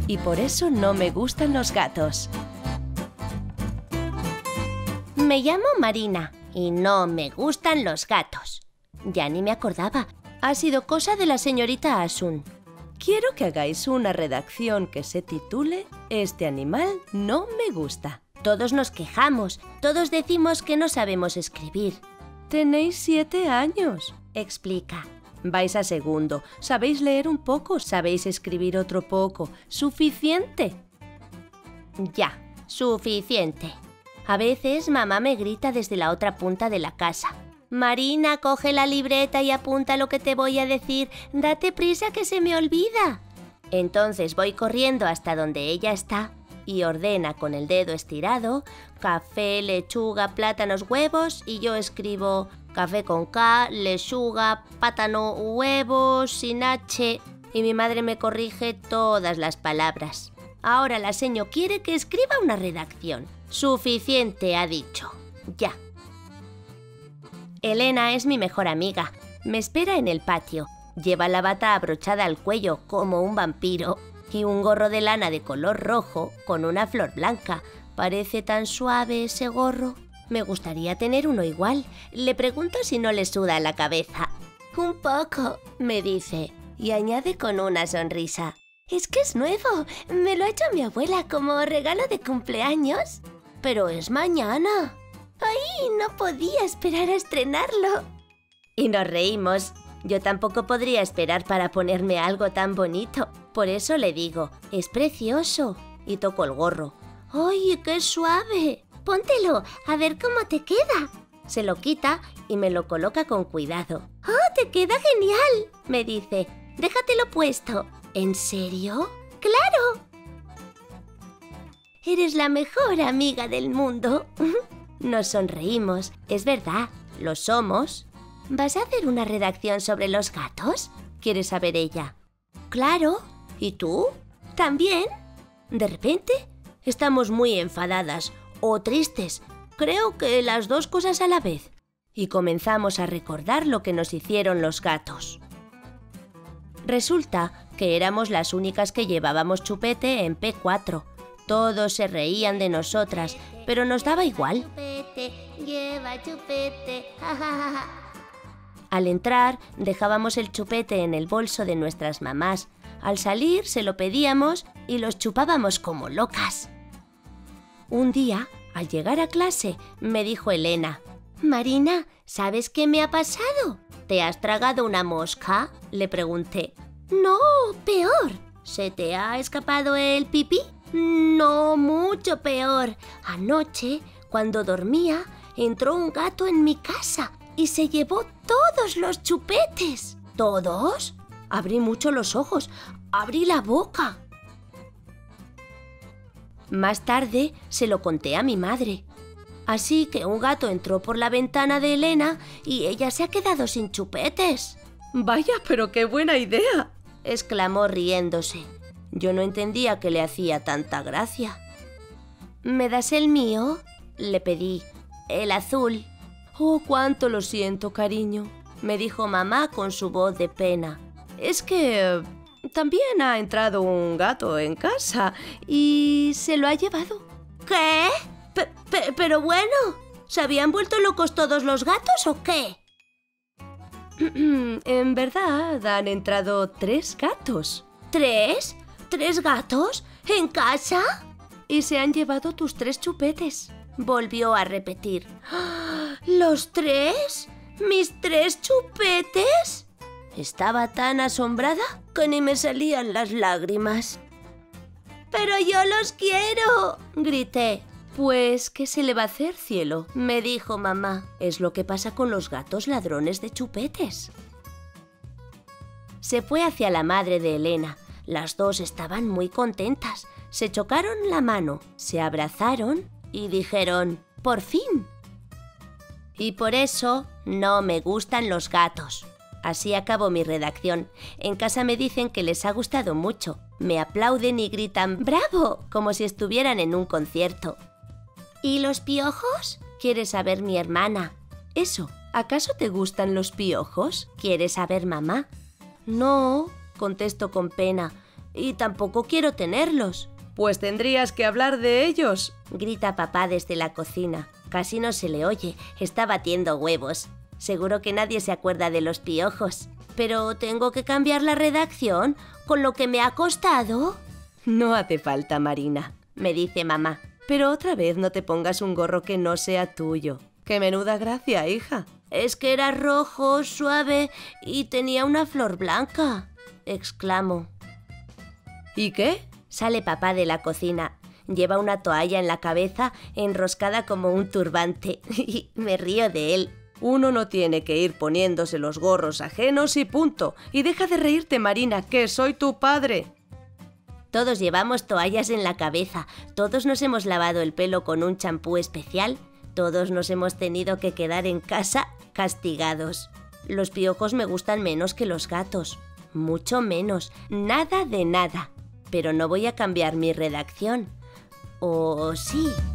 y por eso no me gustan los gatos. Me llamo Marina y no me gustan los gatos. Ya ni me acordaba. Ha sido cosa de la señorita Asun. Quiero que hagáis una redacción que se titule «Este animal no me gusta». Todos nos quejamos, todos decimos que no sabemos escribir. Tenéis 7 años, explica. Vais a segundo, sabéis leer un poco, sabéis escribir otro poco. ¡Suficiente! Ya, suficiente. A veces mamá me grita desde la otra punta de la casa. Marina, coge la libreta y apunta lo que te voy a decir. Date prisa que se me olvida. Entonces voy corriendo hasta donde ella está y ordena con el dedo estirado café, lechuga, plátanos, huevos y yo escribo café con K, lechuga, plátano, huevos, sin H y mi madre me corrige todas las palabras. Ahora la seño quiere que escriba una redacción. Suficiente, ha dicho. Ya. Elena es mi mejor amiga. Me espera en el patio. Lleva la bata abrochada al cuello como un vampiro y un gorro de lana de color rojo con una flor blanca. Parece tan suave ese gorro. Me gustaría tener uno igual. Le pregunto si no le suda la cabeza. Un poco, me dice, y añade con una sonrisa. Es que es nuevo. Me lo ha hecho mi abuela como regalo de cumpleaños. Pero es mañana. ¡Ay! No podía esperar a estrenarlo. Y nos reímos. Yo tampoco podría esperar para ponerme algo tan bonito. Por eso le digo, es precioso. Y toco el gorro. ¡Ay, qué suave! Póntelo, a ver cómo te queda. Se lo quita y me lo coloca con cuidado. ¡Oh, te queda genial! Me dice, déjatelo puesto. ¿En serio? ¡Claro! Eres la mejor amiga del mundo. Nos sonreímos. Es verdad, lo somos. ¿Vas a hacer una redacción sobre los gatos? ¿Quiere saber ella? Claro. ¿Y tú? ¿También? De repente, estamos muy enfadadas o tristes. Creo que las dos cosas a la vez. Y comenzamos a recordar lo que nos hicieron los gatos. Resulta que éramos las únicas que llevábamos chupete en P4. Todos se reían de nosotras, pero nos daba igual. Lleva chupete. Al entrar, dejábamos el chupete en el bolso de nuestras mamás. Al salir, se lo pedíamos y los chupábamos como locas. Un día, al llegar a clase, me dijo Elena: Marina, ¿sabes qué me ha pasado? ¿Te has tragado una mosca?, le pregunté. No, peor. ¿Se te ha escapado el pipí? No, mucho peor. Anoche, cuando dormía, entró un gato en mi casa y se llevó todos los chupetes. ¿Todos? Abrí mucho los ojos, abrí la boca. Más tarde se lo conté a mi madre. Así que un gato entró por la ventana de Elena y ella se ha quedado sin chupetes. ¡Vaya, pero qué buena idea!, exclamó riéndose. Yo no entendía que le hacía tanta gracia. ¿Me das el mío?, le pedí. El azul. Oh, cuánto lo siento, cariño, me dijo mamá con su voz de pena. Es que también ha entrado un gato en casa y se lo ha llevado. ¿Qué? Pero bueno, ¿se habían vuelto locos todos los gatos o qué? En verdad, han entrado 3 gatos. ¿3? ¿3 gatos? ¿En casa? Y se han llevado tus 3 chupetes. Volvió a repetir. ¿Los 3? ¿Mis 3 chupetes? Estaba tan asombrada que ni me salían las lágrimas. ¡Pero yo los quiero!, grité. Pues, ¿qué se le va a hacer, cielo?, me dijo mamá. Es lo que pasa con los gatos ladrones de chupetes. Se fue hacia la madre de Elena. Las dos estaban muy contentas. Se chocaron la mano, se abrazaron y dijeron, ¡por fin! Y por eso no me gustan los gatos. Así acabó mi redacción. En casa me dicen que les ha gustado mucho. Me aplauden y gritan ¡bravo!, como si estuvieran en un concierto. ¿Y los piojos?, quiere saber mi hermana. Eso, ¿acaso te gustan los piojos?, quiere saber mamá. No, contesto con pena. y tampoco quiero tenerlos. Pues tendrías que hablar de ellos, grita papá desde la cocina. Casi no se le oye, está batiendo huevos. Seguro que nadie se acuerda de los piojos. Pero tengo que cambiar la redacción, con lo que me ha costado. No hace falta, Marina, me dice mamá. Pero otra vez no te pongas un gorro que no sea tuyo. ¡Qué menuda gracia, hija! Es que era rojo, suave y tenía una flor blanca, exclamo. ¿Y qué? Sale papá de la cocina. Lleva una toalla en la cabeza enroscada como un turbante. Me río de él. Uno no tiene que ir poniéndose los gorros ajenos y punto. Y deja de reírte, Marina, que soy tu padre. Todos llevamos toallas en la cabeza. Todos nos hemos lavado el pelo con un champú especial. Todos nos hemos tenido que quedar en casa castigados. Los piojos me gustan menos que los gatos. Mucho menos. Nada de nada. Pero no voy a cambiar mi redacción. ¿O sí?